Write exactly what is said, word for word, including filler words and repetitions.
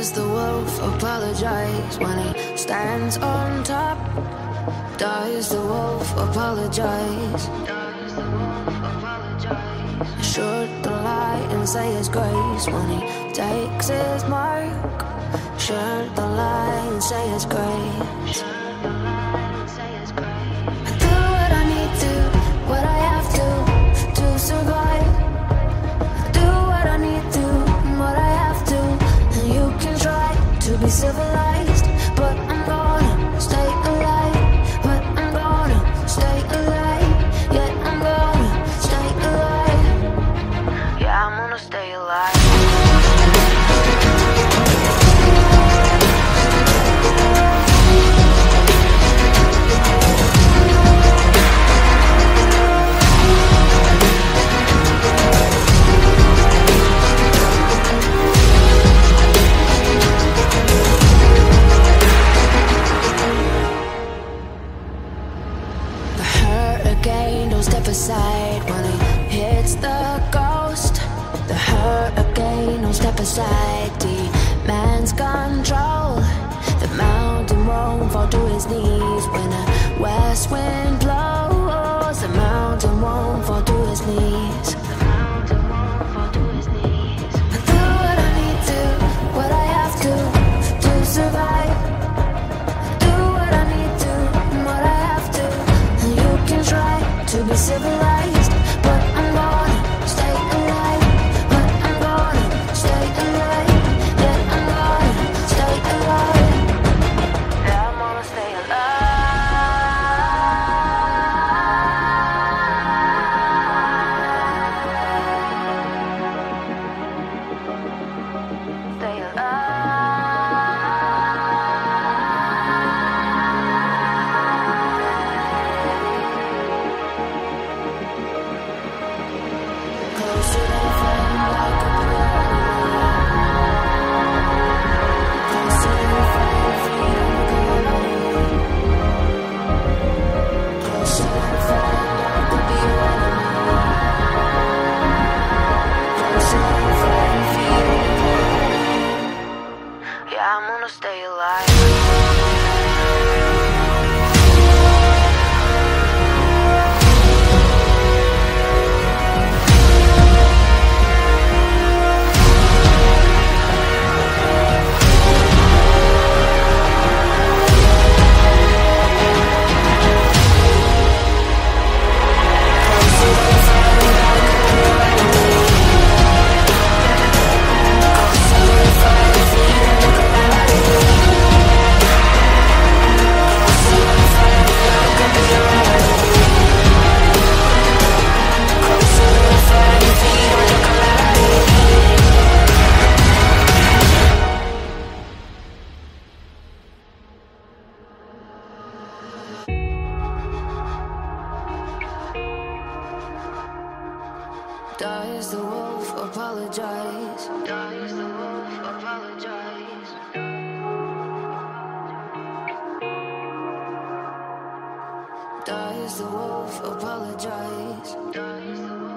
Does the wolf apologize when he stands on top? Does the wolf apologize? Should the lion say his grace when he takes his mark? Should the lion say his grace? I do what I need to, what I have to, to survive. I do what I need to, what I have to, and you can try to be civilized, but I'm gonna stay alive. But I'm gonna stay alive. Yeah, I'm gonna stay alive. Yeah, I'm gonna stay alive. Step aside when he hits the ghost. The hurricane will step aside. Demands control. The mountain won't fall to his knees when a west wind blows. The mountain won't fall to his knees. The mountain won't fall to his knees. I do what I need to, what I have to, to survive. I do what I need to, what I have to, and you can try to be civilized, but I'm gonna stay alive. But I'm gonna stay alive. Yeah, I'm gonna stay alive. Yeah, I'm gonna stay alive. Stay alive. Yeah, I'm gonna stay alive. Does the wolf apologize? Does the wolf apologize? Does the wolf apologize? Does the wolf